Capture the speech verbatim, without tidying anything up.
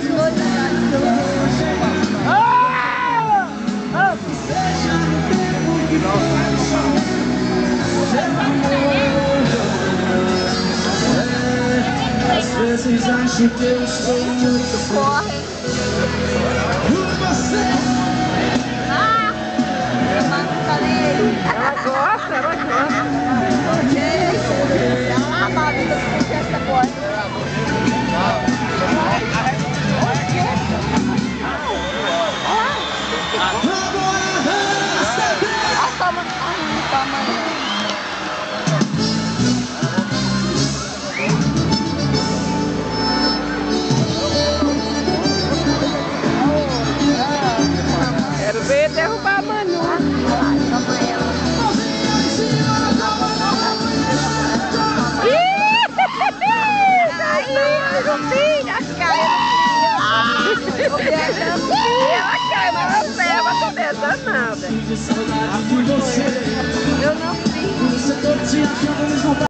Às vezes acho que eu estou muito Corre. Ah! Ela gosta, ela gosta. Ela amava essa festa corre. Ah, toma. Ah, toma. Quero ver derrubar a Manu. Ela cai, mas ela leva, tô pesando nada. Eu não fiz.